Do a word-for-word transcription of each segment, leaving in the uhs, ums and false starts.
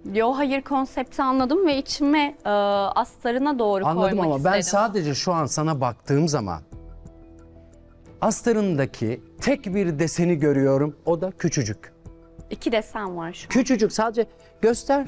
Yo hayır konsepti anladım ve içime e, astarına doğru Anladım koymak ama istedim. ben sadece şu an sana baktığım zaman astarındaki tek bir deseni görüyorum. O da küçücük. İki desen var şu an. Küçücük, sadece göster.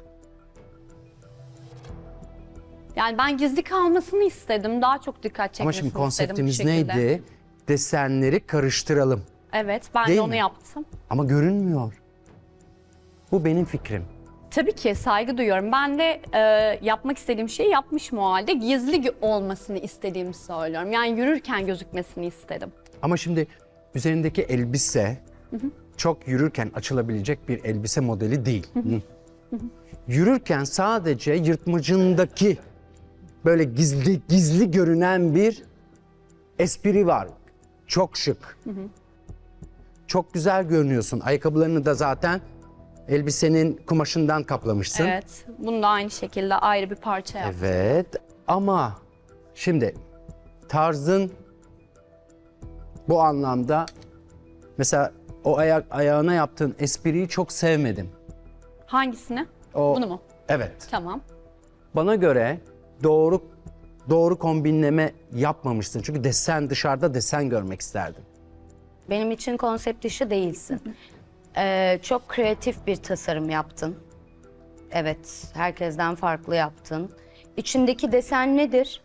Yani ben gizli kalmasını istedim. Daha çok dikkat çekmesini Ama istedim. şimdi bu konseptimiz şekilde. neydi? Desenleri karıştıralım. Evet ben Değil de onu mi? yaptım. Ama görünmüyor. Bu benim fikrim. Tabii ki saygı duyuyorum. Ben de e, yapmak istediğim şeyi yapmışım o halde. Gizli olmasını istediğimi söylüyorum. Yani yürürken gözükmesini istedim. Ama şimdi üzerindeki elbise hı hı. çok yürürken açılabilecek bir elbise modeli değil. Hı hı. Hı hı. Yürürken sadece yırtmacındaki böyle gizli gizli görünen bir espri var. Çok şık. Hı hı. Çok güzel görünüyorsun. Ayakkabılarını da zaten elbisenin kumaşından kaplamışsın. Evet. Bunu da aynı şekilde ayrı bir parça yaptım. Evet ama şimdi tarzın bu anlamda mesela o ayak ayağına yaptığın espriyi çok sevmedim. Hangisini? O, Bunu mu? Evet. Tamam. Bana göre doğru doğru kombinleme yapmamışsın. Çünkü desen, dışarıda desen görmek isterdim. Benim için konsept dışı değilsin. Ee, çok kreatif bir tasarım yaptın. Evet, herkesten farklı yaptın. İçindeki desen nedir?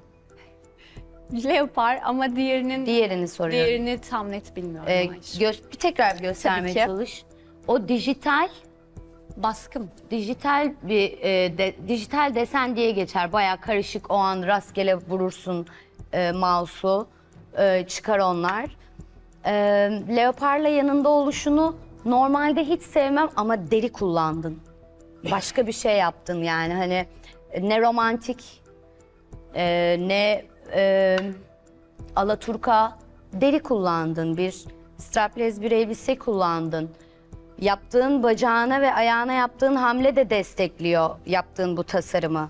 Leopar ama diğerinin Diğerini soruyorum. diğerini tam net bilmiyorum. Ee, Ayşe. gö- bir tekrar bir göstermeye Tabii ki. çalış. O dijital, Baskı mı? dijital bir e, de- dijital desen diye geçer. Bayağı karışık, o an rastgele vurursun e, mouse'u, e, çıkar onlar. E, Leoparla yanında oluşunu normalde hiç sevmem ama deri kullandın. Başka bir şey yaptın yani, hani ne romantik e, ne e, alaturka, deri kullandın, bir strapless bir elbise kullandın. Yaptığın bacağına ve ayağına yaptığın hamle de destekliyor yaptığın bu tasarımı.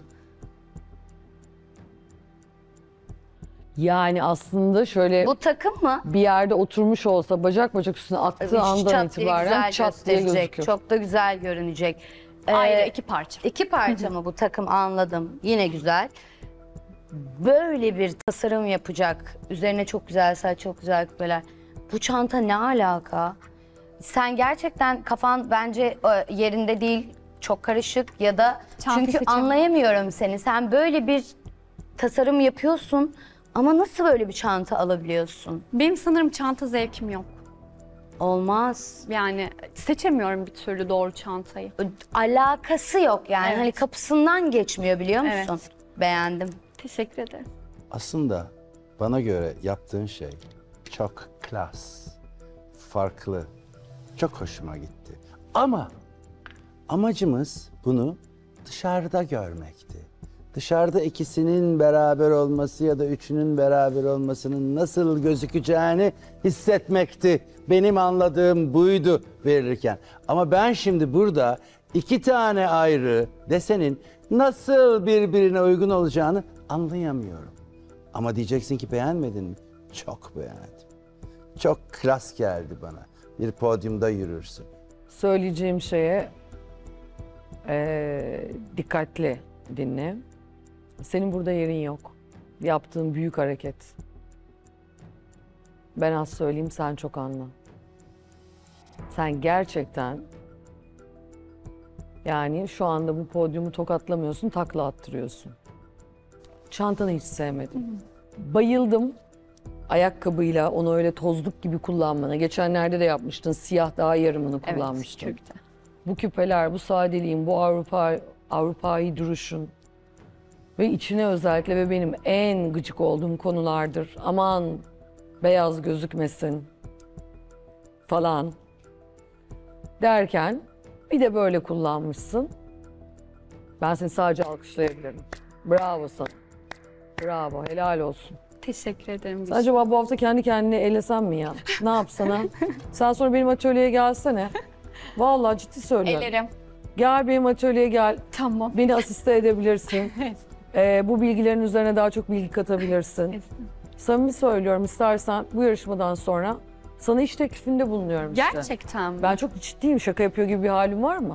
Yani aslında şöyle Bu takım mı? bir yerde oturmuş olsa bacak bacak üstüne attığı andan Çat diye itibaren güzel çat diye gösterecek. gözüküyor. Çok da güzel görünecek. Ee, Ayrı iki parça. İki parça mı bu takım, anladım. Yine güzel. Böyle bir tasarım yapacak. Üzerine çok güzel saç, çok güzel küpeler. Bu çanta ne alaka? Sen gerçekten kafan bence e, yerinde değil. Çok karışık ya da Çanta çünkü seçemem. anlayamıyorum seni. Sen böyle bir tasarım yapıyorsun ama nasıl böyle bir çanta alabiliyorsun? Benim sanırım çanta zevkim yok. Olmaz. Yani seçemiyorum bir türlü doğru çantayı. Alakası yok yani. Evet. Hani kapısından geçmiyor, biliyor musun? Evet. Beğendim. Teşekkür ederim. Aslında bana göre yaptığın şey çok klas, farklı, çok hoşuma gitti. Ama amacımız bunu dışarıda görmekti. Dışarıda ikisinin beraber olması ya da üçünün beraber olmasının nasıl gözükeceğini hissetmekti. Benim anladığım buydu verirken. Ama ben şimdi burada iki tane ayrı desenin nasıl birbirine uygun olacağını anlayamıyorum. Ama diyeceksin ki beğenmedin mi? Çok beğendim. Çok klas geldi bana. Bir podyumda yürürsün. Söyleyeceğim şeye eee, dikkatli dinle. Senin burada yerin yok. Yaptığın büyük hareket. Ben az söyleyeyim, sen çok anla. Sen gerçekten yani şu anda bu podyumu tokatlamıyorsun, takla attırıyorsun. Çantanı hiç sevmedim. Bayıldım ayakkabıyla onu öyle tozluk gibi kullanmana. Geçenlerde de yapmıştın, siyah daha yarımını kullanmıştın. Evet, kürkte. Bu küpeler, bu sadeliğin, bu Avrupa Avrupa'yı duruşun ve içine özellikle ve benim en gıcık olduğum konulardır. Aman beyaz gözükmesin falan derken bir de böyle kullanmışsın. Ben seni sadece alkışlayabilirim. Bravo sana. Bravo, helal olsun. Teşekkür ederim. Sen acaba bu hafta kendi kendine ellesen mi ya? Ne yapsan ha? Sen sonra benim atölyeye gelsene. Vallahi ciddi söylüyorum. Ellerim. Gel benim atölyeye gel. Tamam. Beni asiste edebilirsin. Ee, bu bilgilerin üzerine daha çok bilgi katabilirsin. Samimi söylüyorum, istersen bu yarışmadan sonra sana iş teklifinde bulunuyorum işte. Gerçekten mi? Ben çok ciddiyim, şaka yapıyor gibi bir halim var mı?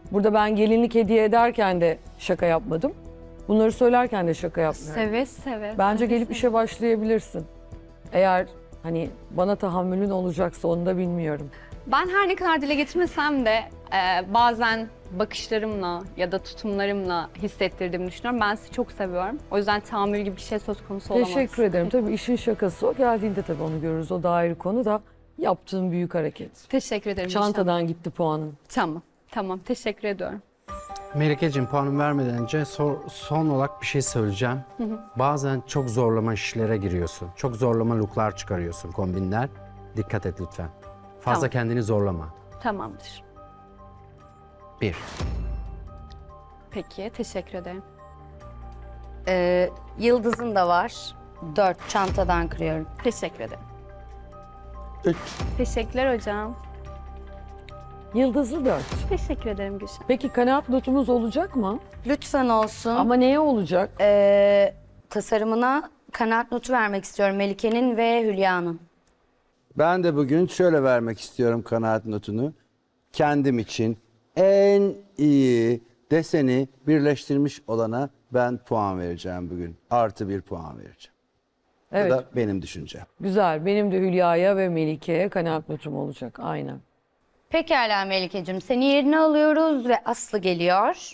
Burada ben gelinlik hediye ederken de şaka yapmadım. Bunları söylerken de şaka yapmıyorum. Seve seve. Bence seve gelip seve. işe başlayabilirsin. Eğer hani bana tahammülün olacaksa onu da bilmiyorum. Ben her ne kadar dile getirmesem de e, bazen bakışlarımla ya da tutumlarımla hissettirdiğimi düşünüyorum. Ben sizi çok seviyorum. O yüzden tahammül gibi bir şey söz konusu olamaz. Teşekkür ederim. Tabii işin şakası o. Geldiğinde tabii onu görürüz. O da ayrı konu da yaptığın büyük hareket. Teşekkür ederim. Nişan. Çantadan gitti puanın. Tamam. Tamam. Teşekkür ediyorum. Melike'cim puanımı vermeden önce sor- son olarak bir şey söyleyeceğim. Bazen çok zorlama işlere giriyorsun. Çok zorlama looklar çıkarıyorsun, kombinler. Dikkat et lütfen. Fazla Tamam. kendini zorlama. Tamamdır. Bir. Peki. Teşekkür ederim. Ee, Yıldız'ın da var. Dört, çantadan kırıyorum. Teşekkür ederim. Üç. Teşekkürler hocam. Yıldızlı dört. Teşekkür ederim Gülşen. Peki kanaat notumuz olacak mı? Lütfen olsun. Ama neye olacak? Ee, tasarımına kanaat notu vermek istiyorum Melike'nin ve Hülya'nın. Ben de bugün şöyle vermek istiyorum kanaat notunu. Kendim için en iyi deseni birleştirmiş olana ben puan vereceğim bugün. Artı bir puan vereceğim. Evet. Bu da benim düşüncem. Güzel. Benim de Hülya'ya ve Melike'ye kanaat notum olacak. Aynen. Pekala Melike'cim, seni yerine alıyoruz ve Aslı geliyor.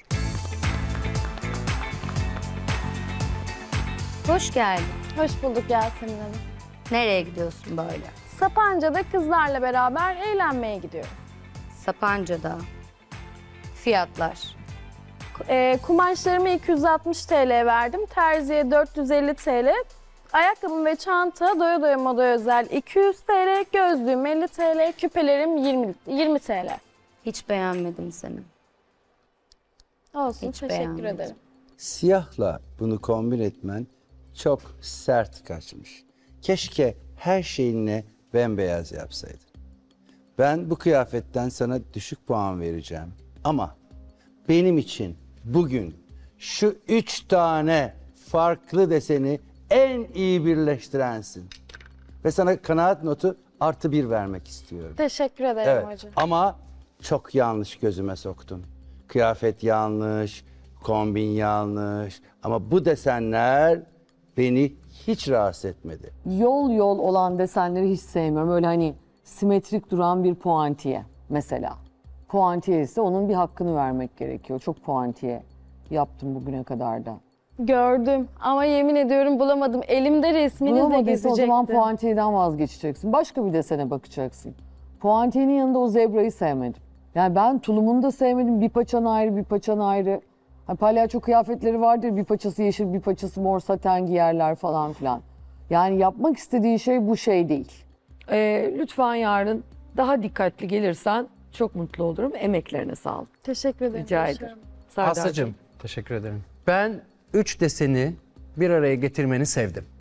Hoş geldin. Hoş bulduk Yasemin Hanım. Nereye gidiyorsun böyle? Sapanca'da kızlarla beraber eğlenmeye gidiyorum. Sapanca'da. Fiyatlar. Ee, kumaşlarımı iki yüz altmış T L verdim. Terziye dört yüz elli T L. Ayakkabım ve çanta doya doya moda özel iki yüz T L. Gözlüğüm elli T L. Küpelerim yirmi, yirmi T L. Hiç beğenmedim seni. Olsun, Hiç teşekkür beğenmedim. ederim. Siyahla bunu kombin etmen çok sert kaçmış. Keşke her şeyinle bembeyaz yapsaydın. Ben bu kıyafetten sana düşük puan vereceğim. Ama benim için bugün şu üç tane farklı deseni en iyi birleştirensin. Ve sana kanaat notu artı bir vermek istiyorum. Teşekkür ederim Evet hocam. ama çok yanlış gözüme soktun. Kıyafet yanlış, kombin yanlış ama bu desenler beni hiç rahatsız etmedi. Yol yol olan desenleri hiç sevmiyorum. Öyle hani simetrik duran bir puantiye mesela. Puantiye ise onun bir hakkını vermek gerekiyor. Çok puantiye yaptım bugüne kadar da. Gördüm ama yemin ediyorum bulamadım. Elimde resminizle Bulamadıysa o zaman gezecektim. puantiyeden vazgeçeceksin. Başka bir desene bakacaksın. Puantiyenin yanında o zebrayı sevmedim. Yani ben tulumunu da sevmedim. Bir paçan ayrı, bir paçan ayrı. Hani palyaço kıyafetleri vardır. Bir paçası yeşil, bir paçası mor saten giyerler falan filan. Yani yapmak istediği şey bu şey değil. Ee, lütfen yarın daha dikkatli gelirsen çok mutlu olurum. Emeklerine sağlık. Teşekkür ederim. Rica Gülşen. ederim. Serdar'cığım. Aslı'cığım teşekkür ederim. Ben üç deseni bir araya getirmeni sevdim.